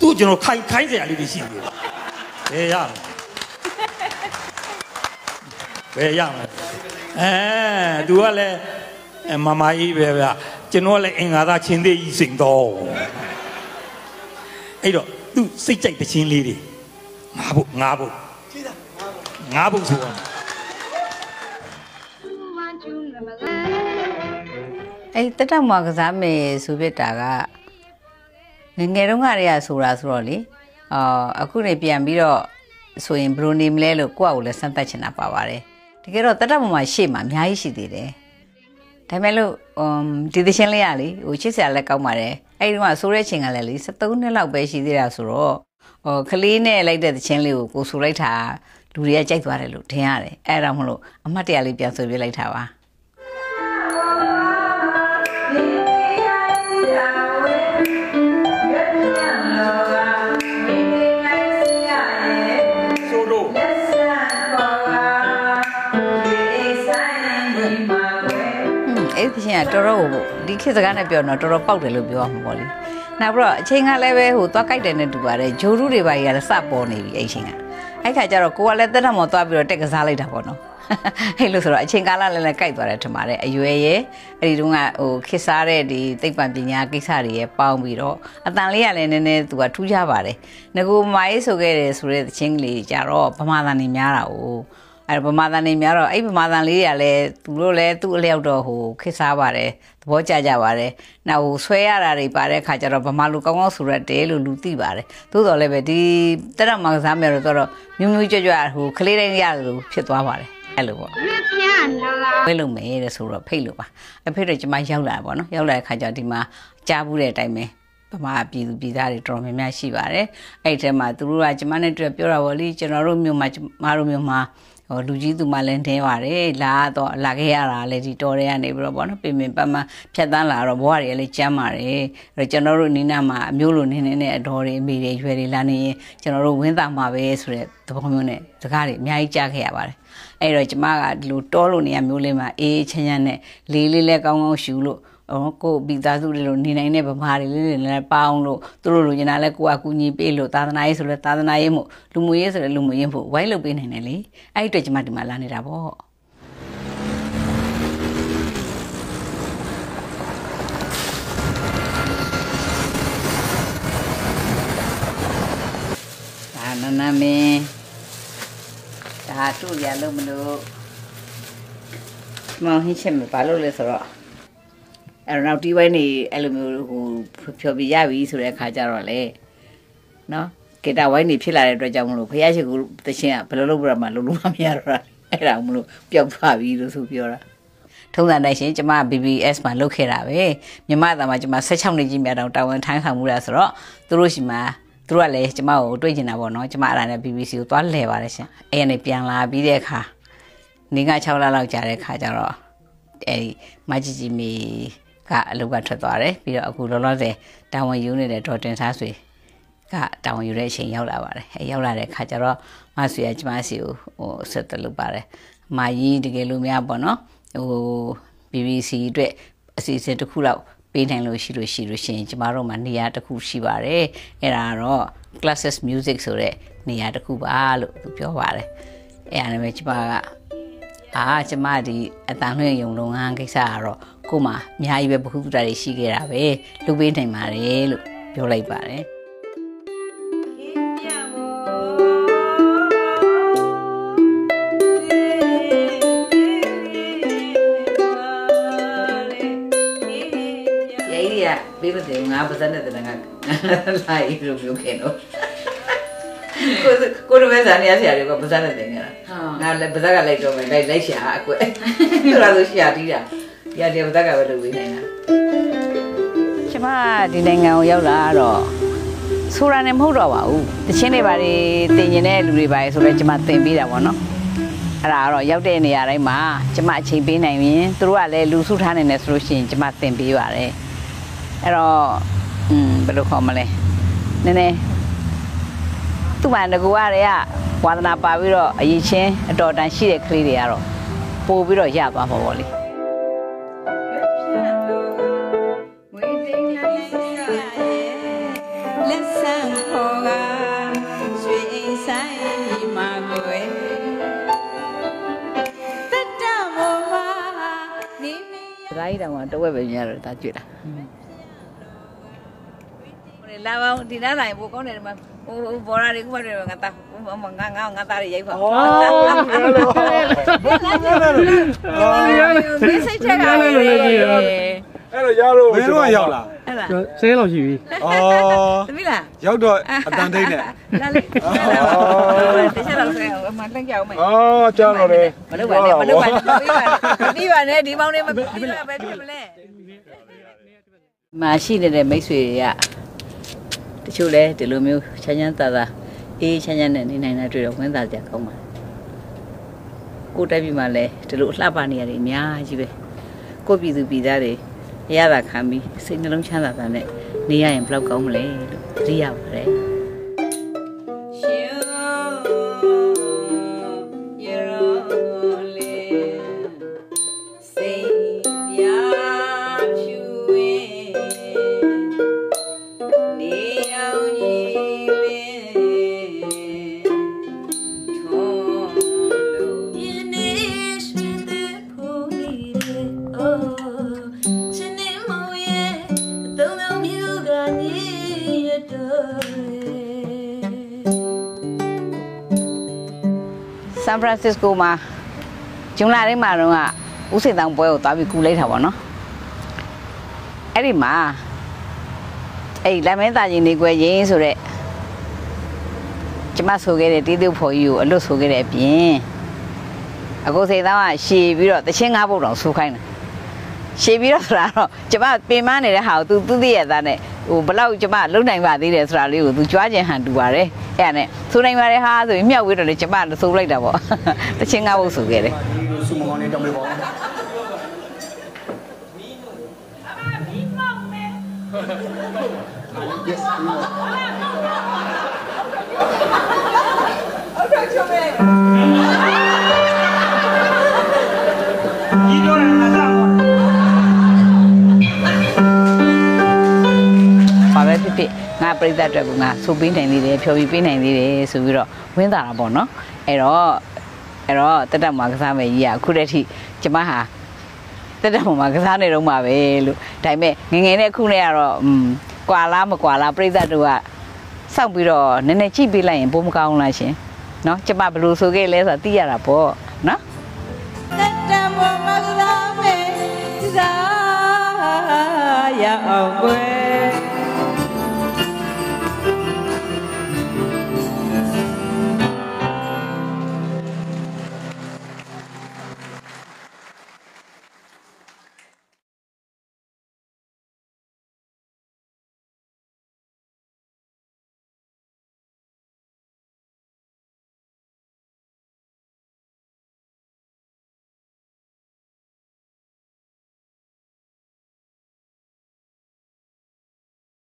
သူ့ကျွန်တော်ခိုင်းစရာလေးတွေရှိတယ်ဘယ်ရဘယ်ရမလဲသူကလည်းမမကြီးပဲဗျာကျွန်တော်လည်းအင်္ဂါသားချင်းသေးကြီးစိန်တော့အဲ့တော့သူစိတ်ကြိုက်တဲ့ချင်းလေးတွေငါးဖို့ဆိုတော့အဲ့တက်တောင်မှာကစားမယ်ဆိုဖြစ်တာကငယ်တုန်းကတည်းကဆိုတာဆိုတော့လေအခုနေပြန်ပြီးတော့ဆိုရင်ဘယ်လိုနေမလဲလို့ကိုယ့်အကိုလည်းစမ်းသပ်ချင်တာပါပါတယ်တကယ်တော့တက်တောင်မှာရှေ့မှာအများကြီးရှိသေးတယ်ဒါပေမဲ့လို့ဒီသချင်းလေးကလေဟိုချစ်စရာလည်းကောင်းပါတယ်အဲ့ဒီမှာဆိုတဲ့အချိန်ကလည်းလေ73နှစ်လောက်ပဲရှိသေးတာဆိုတော့ကလေးနဲ့လိုက်တဲ့သချင်းလေးကိုဆိုလိုက်တာလူတွေကကြိုက်သွားတယ်လို့ထင်ရတယ်အဲ့ဒါမလို့အမှတ်တရလေးပြန်ဆိုပြလိုက်တာပါအဲ့ဒီချင်းကတော်တော်ဒီခေတ်စကားနဲ့ပြောတော့တော်တော်ပေါက်တယ်လို့ပြောရမှာပေါ့လေနောက်ပြီးတော့အချိန်ကလည်းပဲဟိုသွားကြိုက်တယ်နဲ့တူပါတယ်ဂျိုရုတွေပါကြီးကလည်းစပေါ်နေပြီအဲ့ချိန်ကအဲ့ခါကျတော့ကိုကလည်းတက်ထမော်သွားပြီးတော့တက်ကစားလိုက်တာပေါ့နော်အဲ့လို့ဆိုတော့အချိန်ကာလလည်းကြိုက်သွားတယ်ထင်ပါတယ်အရွယ်ရဲ့အဲ့ဒီတုန်းကဟိုခေတ်စားတဲ့ဒီသိပ္ပံပညာကိစ္စတွေရဲ့ပေါင်းပြီးတော့အတန်လေးကလည်းနည်းနည်းသူကထူးခြားပါတယ်ငကိုမိုင်းဆိုခဲ့တယ်ဆိုတဲ့ချင်းကလေးကြတော့ဗမာသားနေများတာ哦အဲ့ဗမာသားနေများတော့အဲ့ဗမာသားလေးတွေကလည်းသူတို့လည်းသူ့အလျောက်တော့ဟိုခေတ်စားပါတယ်သဘောကျကြပါတယ်နောက်ဟိုဆွဲရတာတွေပါတဲ့ခါကျတော့ဗမာလူကောင်းကောင်းဆိုရတယ်လို့လူသိပါတယ်သို့တော်လည်းပဲဒီတက်တော့မကစားမယ်တော့မျိုးကြွဟိုကလေးတိုင်းရလို့ဖြစ်သွားပါတယ်အဲ့လိုပေါ့ဝဲလို့မယ်တဲ့ဆိုတော့ဖိတ်လို့ပါအဖိတ်တော့ကျမရောက်လာပါတော့ရောက်လာတဲ့ခါကျတော့ဒီမှာကြားဘူးတဲ့အတိုင်းပဲဗမာပြည်သူပြည်သားတွေတော်တော်များများရှိပါတယ်အဲ့ဒီထဲမှာသူတို့ကကျမနဲ့တွေ့ပြောတာပေါ့လေကျွန်တော်တို့မြို့မှာမတို့မြို့မှာလူကြီးသူမှလည်းတင်းပါတယ်လာခဲ့ရတာလည်းဒီတော်တွေကနေပြီးတော့ဗောနော်ပြင်ပတ်မှဖြတ်တန်းလာတော့ဘဝတွေလည်းကျမ်းပါတယ်အဲ့ကျွန်တော်တို့နီးနားမှာအမျိုးလိုနေတဲ့အတော်တွေအမေတွေရွယ်တွေလာနေရင်ကျွန်တော်တို့ဝင်းသားမှာပဲဆိုတဲ့သဘောမျိုးနဲ့စကားတွေအများကြီးကြားခဲ့ရပါတယ်အဲ့တော့ကျမကဒီလိုတောလို့နေရမျိုးလေးမှာအေးချမ်းချမ်းနဲ့လေးလည်းကောင်းကောင်းရှူလို့ကိုပြီးသားစုတွေလို့နေနိုင်တဲ့ဗမာတွေလေးတွေလည်းပေါင်းလို့သူတို့လူကျင်တာလည်းကိုကကူညီပေးလို့သာသနာရေးဆိုလဲသာသနာရေးမို့လူမှုရေးဆိုလဲလူမှုရေးဖို့ဝိုင်းလုပ်ပေးနိုင်တယ်လေအဲ့ဒီအတွက်ကျမဒီမှာလာနေတာပေါ့ဒါနမင်းဒါတို့ရလို့မလို့မောင်ဟင်းချက်မပါလို့လဲဆိုတော့အဲ့တော့နောက်တီးဝိုင်းနေအဲ့လိုမျိုးဟိုဖြောပြရပြီဆိုတဲ့အခါကျတော့လေနော်ဂီတဝိုင်းနေဖြစ်လာတဲ့အတွက်ကြောင့်မလို့ဖယားရှိကူတချင်းကဘယ်လိုလုပ်ပြရမှာလုပ်လို့မရတော့တာအဲ့ဒါမလို့ပျောက်သွားပြီလို့ဆိုပြောတာထုံးစံတိုင်းရှင်ကျမ BBS မှာလုပ်ခဲ့တာပဲမြမသားမှာကျမ16နှစ်ကြီးမြတ်တောင်တာဝန်ထမ်းဆောင်မှုတာဆိုတော့သူတို့ရှိမှာသူတို့ကလည်းကျမကိုတွေ့ကျင်တာပေါ့နော်ကျမအဲ့ဒါနဲ့ BBC ကိုသွားလှည့်ပါတယ်ရှင်အဲ့ရနေပြန်လာပြီးတဲ့အခါနေက6လလောက်ကြာတဲ့အခါကျတော့အဲ့ဒီမကြီးကြီးမီကအလုပ်ကထွက်သွားတယ်ပြီးတော့အခုလောလောဆယ်တာဝန်ယူနေတဲ့ဒေါ်တင်စားဆွေကတာဝန်ယူတဲ့အချိန်ရောက်လာပါတယ်အဲရောက်လာတဲ့ခါကျတော့မဆွေကကျမစီကိုဟိုဆက်တလုပ်ပါတယ်မာကြီးတကယ်လို့များပေါ့နော်ဟို BBC အတွက်အစီအစဉ်တစ်ခုလောက်ပေးနိုင်လို့ရှိရင်ကျမတို့မှာနေရာတစ်ခုရှိပါတယ်အဲ့ဒါကတော့ Classes Music ဆိုတဲ့နေရာတစ်ခုပါလို့သူပြောပါတယ်အဲ့ဒါနဲ့ကျမကကျမဒီအတန်လွှင့်ယုံလုံးငန်းကိစ္စကတော့ကို့မှာအများကြီးပဲဘ ഹു တုတာတွေရှိခဲ့တာပဲလုပ်ပေးနိုင်ပါတယ်လို့ပြောလိုက်ပါတယ်ပေးမတယ်ငါပါစတဲ့တဲ့ငါလိုက်လို့ပြောခဲ့တော့ကိုရမဲစားနေရဆရာတွေကပါစတဲ့တဲ့ငါငါလည်းပါစကလိုက်တော့မယ်လိုက်ရှာအကွယ်ဆိုတော့လို့ရှာတီးတာဒီပါစကပဲလုပ်ပေးနိုင်တာကျမဒီနိုင်ငံကိုရောက်လာတော့ဆိုတာနဲ့မဟုတ်တော့ပါဘူးတချင်းတွေပါတွေတင်ကျင်တဲ့လူတွေပါဆိုတော့ကျမတင်ပေးတာပေါ့နော်အဲ့ဒါကတော့ရောက်တဲ့နေရာတိုင်းမှာကျမအချိန်ပေးနိုင်ရင်သူတို့ကလည်းလူစုထားနေတယ်ဆိုလို့ရှိရင်ကျမတင်ပေးပါတယ်အဲ့တော့ဘယ်လိုခေါ်မလဲနည်းနည်းသူ့မှာငကူရတဲ့ဝါသနာပါပြီးတော့အရင်ချင်းအတော်တန်ရှိတဲ့ကလေးတွေကတော့ပို့ပြီးတော့ရသွားမှာပေါ့လေလက်ဆံဟောကြီးတောင်ကတဝက်ပဲမြင်ရတော့ဒါကြွတာလာပါဒီနားတိုင်းပိုကောင်းတယ်ဒီမှာဟိုဘော်ရာတွေကမှတယ်ငါသားငါသားတွေရိုက်ပါဒီစိတ်ချက်ကလေးအဲ့တော့ရလို့ဘယ်တော့ရောက်လာအဲ့လားဆင်းလောက်ရှိပြီသမီးလားရောက်တော့အတန်တိတ်နဲ့လာလေတခြားတော့ဆဲအောင်မလှမ်းကြအောင်မယ်ကြားတော့တယ်မလုပ်ပါနဲ့ပြီးပါနဲ့ဒီမောင်လေးမပြီးတော့ပဲဖြစ်မလဲမရှိနေတဲ့မိတ်ဆွေတွေကတချို့လဲဒီလိုမျိုးချမ်းချမ်းသာသာအေးချမ်းချမ်းနဲ့နေနိုင်တာတွေ့တော့ဝမ်းသာကြကောင်းပါကိုတက်ပြီမှလဲဒီလိုအလှပနေရတယ်အများကြီးပဲကိုပြည်သူပြည်သားတွေရတာခံပြီးစိတ်နှလုံးချမ်းသာတာနဲ့နေရရင်ဘယ်လောက်ကောင်းမလဲလို့သိရပါတယ်ဆန်ဖရန်စစ္စကိုမှာဂျွန်လာထဲမှာတော့ဦးစိန်တောင်ပွဲကိုသွားပြီးကူလိုက်တာပေါ့နော်အဲ့ဒီမှာအဲ့လက်မင်းသားကြီးနေကွယ်ရင်းဆိုတဲ့ကျမဆိုခဲ့တဲ့တီးတူဖော်ကြီးကိုအလွတ်ဆိုခဲ့တဲ့အပြင်အခုစိန်တောင်ကရှည်ပြီးတော့တချင်းငါးပုတ်တောင်ဆိုခိုင်းတယ်ရှည်ပြီးတော့ဆိုတာတော့ကျမပင်မနေတဲ့ဟာကိုသူသိရတာနဲ့ဟိုဘလောက်ကျမလုံနိုင်ပါသေးတယ်ဆိုတာလေးကိုသူကြွားကျင်ဟန်တူပါတယ်အဲ့ဒါနဲ့ဆိုနိုင်ပါတယ်ဟာဆိုပြီးမြောက်ဝေးတော့လေကျမဆိုလိုက်တာပေါ့တချင်းငါးပုတ်ဆိုခဲ့တယ်စုမကောင်းနေတောင်းပေးပါဖြစ်ငါပြိတ္တအတွက်ကငါဆိုပေးနိုင်သေးတယ်ဖြော်ပြပေးနိုင်သေးတယ်ဆိုပြီးတော့ဝင်းတာတာပေါ့နော်အဲ့တော့တက်တက်မှာကစားမယ်ကြီးကအခုတည်းထိကျမဟာတက်တက်မှာကစားနေတော့မှာပဲလို့ဒါပေမဲ့ငငယ်နဲ့အခုနဲ့ကတော့ကွာလားမကွာလားပြိတ္တတို့ကစောင့်ပြီးတော့နည်းနည်းကြည့်ပေးလိုက်ရင်ပိုမကောင်းလားရှင်နော်ကျမဘယ်လိုဆိုခဲ့လဲဆိုတာသိရတာပေါ့နော်တက်တက်မှာကစားမယ်စားရအောင်ကွယ်